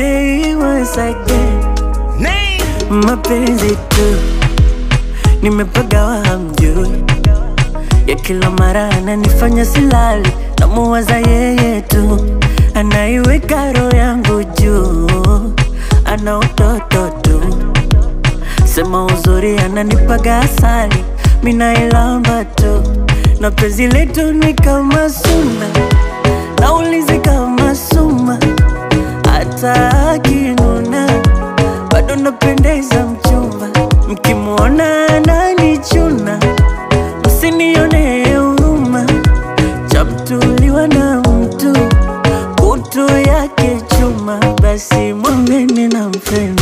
J once again. Mapenzi tu nimepagawa hamjui, ya kila mara ananifanya silali, namuwaza yeye tu, anaiweka roho yangu juu, ana utoto tu, sema uzuri ananipaga asali, mina ilamba tu, na penzi letu ni kama suna, naulizi kama suma, hata akinuna bado napendeza mchumba, mkimuona ananichuna, msinione huruma, chamtuliwa na mtu, kutu yake chuma, basi mwambeni nampenda.